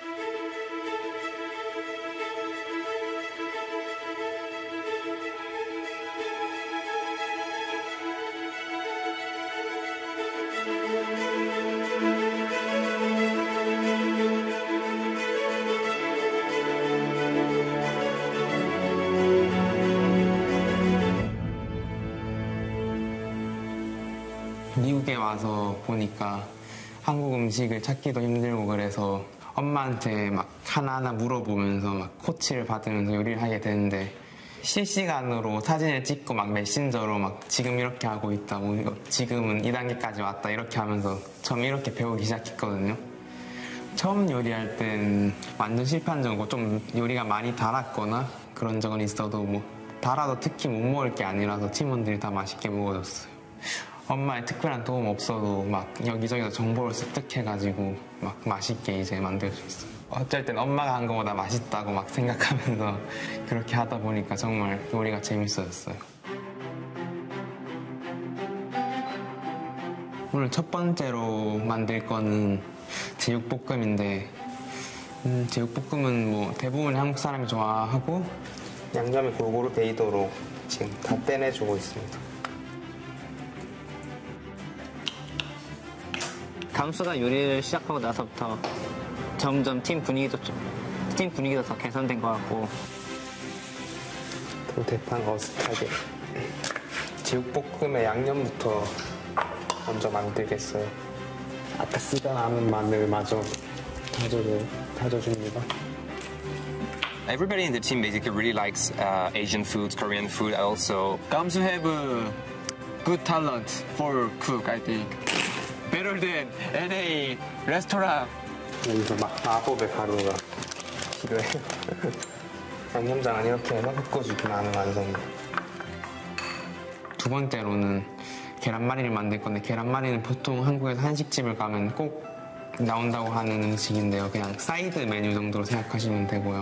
미국에 와서 보니까 한국 음식을 찾기도 힘들고 그래서 엄마한테 막 하나하나 물어보면서 막 코치를 받으면서 요리를 하게 되는데 실시간으로 사진을 찍고 막 메신저로 막 지금 이렇게 하고 있다, 뭐 지금은 이 단계까지 왔다 이렇게 하면서 처음 이렇게 배우기 시작했거든요. 처음 요리할 땐 완전 실패한 적은 없고 좀 요리가 많이 달았거나 그런 적은 있어도 뭐 달아도 특히 못 먹을 게 아니라서 팀원들이 다 맛있게 먹어줬어요. 엄마의 특별한 도움 없어도 막 여기저기서 정보를 습득해가지고 막 맛있게 이제 만들 수 있어요. 어쩔 땐 엄마가 한 거보다 맛있다고 막 생각하면서 그렇게 하다 보니까 정말 요리가 재밌어졌어요. 오늘 첫 번째로 만들 거는 제육볶음인데 제육볶음은 뭐 대부분 한국 사람이 좋아하고 양념이 골고루 배이도록 지금 다 떼내주고 있습니다. 감수가 요리를 시작하고 나서부터 점점 팀 분위기도 더 개선된 것 같고 대판 어슷하게 제육볶음의 양념부터 먼저 만들겠어요. 아까 쓰다 남은 마늘 마저 다져줍니다. Everybody in the team basically really likes Asian foods, Korean food. I also Kamsu have a good talent for cook, I think. Better than NA restaurant. 여기서 막 마법의 가루가 필요해요. 양념장은 이렇게 해서 섞어주기만 하면 완성입니다. 두 번째로는 계란말이를 만들 건데 계란말이는 보통 한국에서 한식집을 가면 꼭 나온다고 하는 음식인데요. 그냥 사이드 메뉴 정도로 생각하시면 되고요.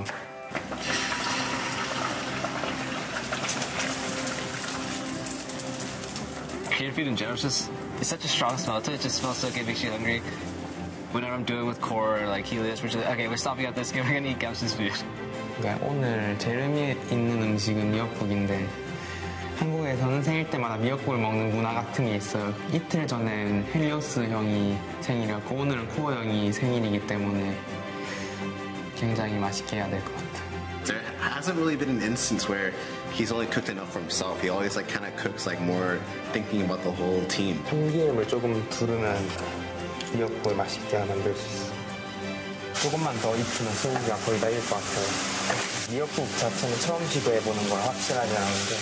Are you feeling jealous? It's such a strong smell to it. It just smells so good, makes you hungry. Whenever I'm doing with Core or like Helios, we're just like, okay, we're stopping at this game. We're gonna eat Gamsu's food. 그러니까 오늘 제일 의미 있는 음식은 미역국인데 한국에서는 생일 때마다 미역국을 먹는 문화 같은 게 있어요. 이틀 전엔 헬리오스 형이 생일이었고 오늘은 코어 형이 생일이기 때문에 굉장히 맛있게 해야 될 것 같아요. There hasn't really been an instance where he's only cooked enough for himself. He always like kind of cooks like more thinking about the whole team. 참기름을 조금 두르면 미역국을 맛있게 만들 수 있어. 조금만 더 익히면 소고기가 거의 다 익을 것 같아요. 미역국 자체는 처음 시도해보는 걸 확실하지 않은데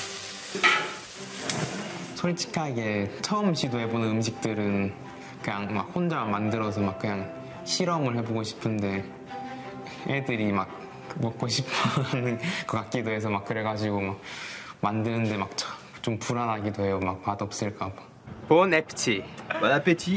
솔직하게 처음 시도해보는 음식들은 그냥 막 혼자 만들어서 막 그냥 실험을 해보고 싶은데 애들이 막 먹고 싶어 하는 것 같기도 해서 막 그래가지고 막 만드는데 막 좀 불안하기도 해요. 막 맛없을까 봐. Bon appétit. Bon appétit.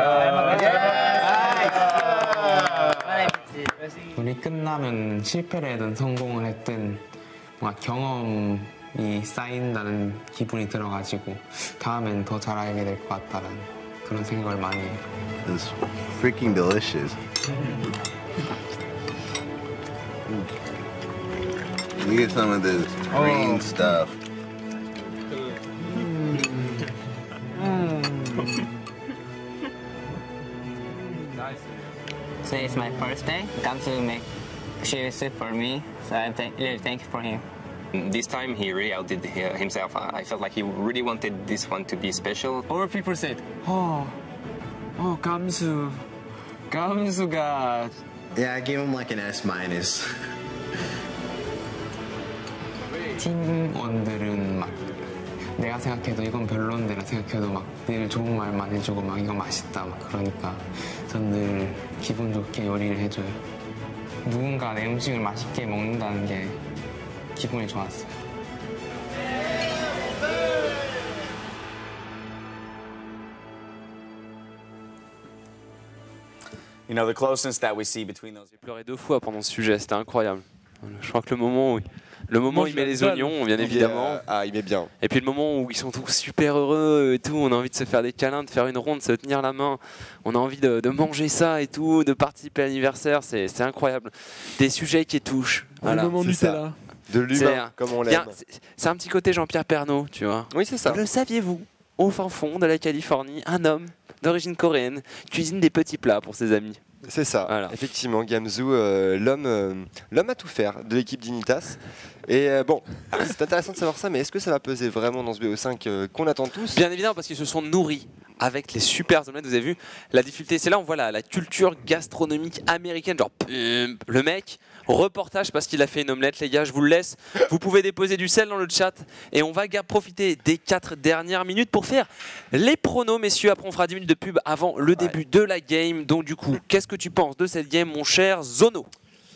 우리 끝나면 실패를 하든 성공을 했든 뭔가 경험이 쌓인다는 기분이 들어가지고 다음엔 더 잘하게 될 것 같다는 그런 생각을 많이 해요. It's freaking delicious. You get some of this green stuff. So it's my first day. Gamsu make chili soup for me. So I'm really thankful for him. This time he really outdid himself. I felt like he really wanted this one to be special. Other people said, Gamsu. Gamsu가. Yeah, I gave him like an S-. 팀원들은 막 내가 생각해도 이건 별론데 나 생각해도 막 늘 좋은 말만 해주고 막 이거 맛있다 막 그러니까 전 늘 기분 좋게 요리를 해줘요. 누군가 내 음식을 맛있게 먹는다는 게 기분이 좋았어요. You know, the closeness that we see between those. J'ai pleuré 2 fois pendant ce sujet, c'était incroyable. Je crois que le moment où il met les oignons, bien évidemment. Il met bien. Et puis le moment où ils sont tous super heureux et tout, on a envie de se faire des câlins, de faire une ronde, de se tenir la main. On a envie de manger ça et tout, de participer à l'anniversaire, c'est incroyable. Des sujets qui touchent. Voilà, le moment Nutella. De l'humain, comme on l'aime. C'est un petit côté Jean-Pierre Pernaut, tu vois. Oui, c'est ça. Le saviez-vous? Au fin fond de la Californie, un homme d'origine coréenne cuisine des petits plats pour ses amis. C'est ça, voilà. Effectivement, Gamsu, l'homme à tout faire de l'équipe Dignitas. Et bon, c'est intéressant de savoir ça, mais est-ce que ça va peser vraiment dans ce BO5 qu'on attend tous? Bien évidemment, parce qu'ils se sont nourris avec les super omelettes. Vous avez vu la difficulté, c'est là on voit la culture gastronomique américaine, genre le mec, reportage parce qu'il a fait une omelette. Les gars, je vous le laisse, vous pouvez déposer du sel dans le chat et on va profiter des 4 dernières minutes pour faire les pronos, messieurs. Après on fera 10 minutes de pub avant le début de la game. Donc du coup, qu'est-ce que tu penses de cette game, mon cher Zono?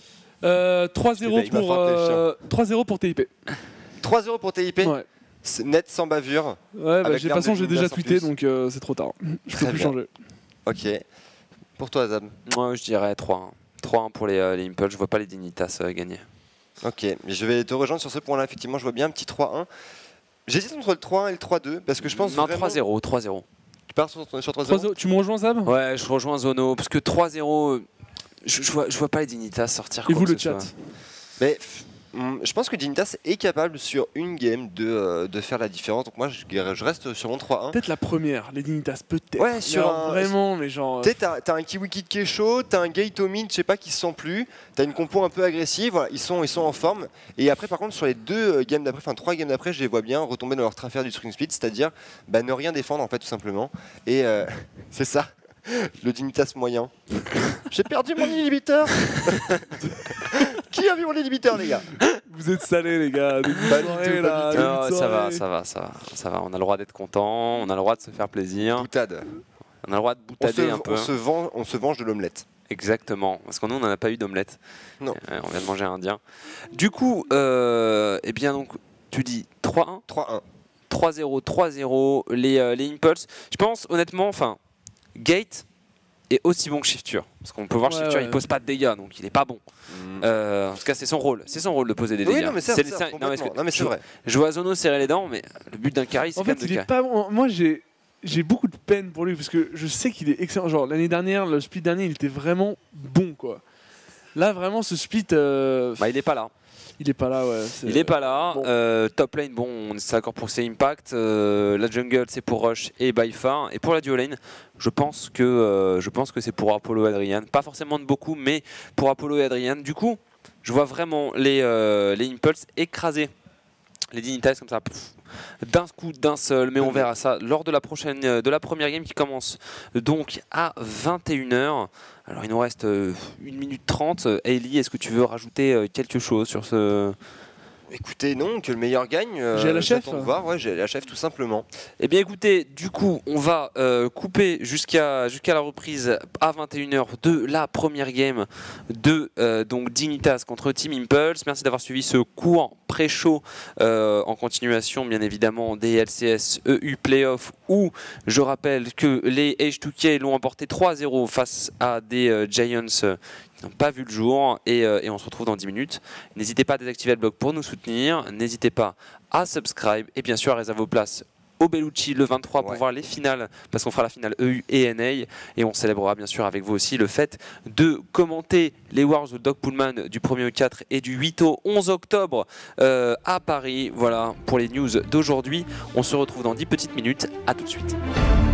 3-0 pour TIP. 3-0 pour TIP. Ouais. Net, sans bavure. Ouais, de toute façon j'ai déjà tweeté donc c'est trop tard. Je peux plus changer. Ok. Pour toi, Zab? Moi je dirais 3-1. 3-1 pour les Impulse, je vois pas les Dignitas gagner. Ok, je vais te rejoindre sur ce point-là. Effectivement, je vois bien un petit 3-1. J'hésite entre le 3-1 et le 3-2 parce que je pense. Non, vraiment... 3-0. 3-0. Tu pars sur 3-0? Tu me rejoins, Zab? Ouais, je rejoins Zono parce que 3-0. Je vois pas les Dignitas sortir. Et vous le chat? Mais je pense que Dignitas est capable sur une game de faire la différence. Donc moi je reste sur mon 3-1. Peut-être la première, les Dignitas, peut-être. Ouais, sur vraiment, mais genre. Tu sais, t'as un Kiwi Kid qui est chaud, t'as un Gate au mid, je sais pas, qui se sent plus. T'as une compo un peu agressive, voilà, ils sont en forme. Et après, par contre, sur les 2 games d'après, enfin 3 games d'après, je les vois bien retomber dans leur travers du screen split, c'est-à-dire ne rien défendre en fait, tout simplement. Et c'est ça. Le Dignitas moyen. J'ai perdu mon inhibiteur. Qui a vu mon inhibiteur, les gars? Vous êtes salés, les gars. Non, ça va. On a le droit d'être content, on a le droit de se faire plaisir. Boutade. On a le droit de boutader un peu. On se venge de l'omelette. Exactement, parce que nous on n'en a pas eu d'omelette. Non. On vient de manger un indien. Du coup, eh bien donc, tu dis 3-1 3-1. 3-0, 3-0, les Impulse. Je pense honnêtement, Gate est aussi bon que Shifture. Parce qu'on peut voir Shifture, il pose pas de dégâts, donc il est pas bon. En tout cas, c'est son rôle. C'est son rôle de poser des dégâts. Oui, non, mais c'est vrai. Je vois Zono serrer les dents, mais le but d'un carry, c'est en fait, il est pas bon. Moi, j'ai beaucoup de peine pour lui parce que je sais qu'il est excellent. Genre l'année dernière, le split dernier, il était vraiment bon, quoi. Là, vraiment, ce split. il est pas là. Il est pas là, ouais. Il est pas là. Bon. Top lane, bon, on est d'accord pour ses impacts. La jungle, c'est pour Rush et by far. Et pour la duo lane, je pense que c'est pour Apollo et Adrian. Pas forcément de beaucoup, mais pour Apollo et Adrian. Du coup, je vois vraiment les Impulse écraser les Dignitas comme ça. D'un coup, d'un seul, mais on verra ça lors de la première game qui commence donc à 21h. Alors il nous reste 1 minute 30. Ellie, est-ce que tu veux rajouter quelque chose sur ce Écoutez, non, que le meilleur gagne. GLHF j'attends de voir, ouais, GLHF tout simplement. Eh bien écoutez, du coup, on va couper jusqu'à la reprise à 21h de la première game de donc Dignitas contre Team Impulse. Merci d'avoir suivi ce court pré-show en continuation, bien évidemment, des LCS EU Playoff où je rappelle que les H2K l'ont emporté 3-0 face à des Giants qui n'ont pas vu le jour et on se retrouve dans 10 minutes. N'hésitez pas à désactiver le blog pour nous soutenir, n'hésitez pas à subscribe et bien sûr à réserver vos places au Bellucci le 23 pour voir les finales, parce qu'on fera la finale EU et NA et on célébrera bien sûr avec vous aussi le fait de commenter les Wars de Doug Pullman du 1er au 4 et du 8 au 11 octobre à Paris. Voilà pour les news d'aujourd'hui, on se retrouve dans 10 petites minutes, à tout de suite.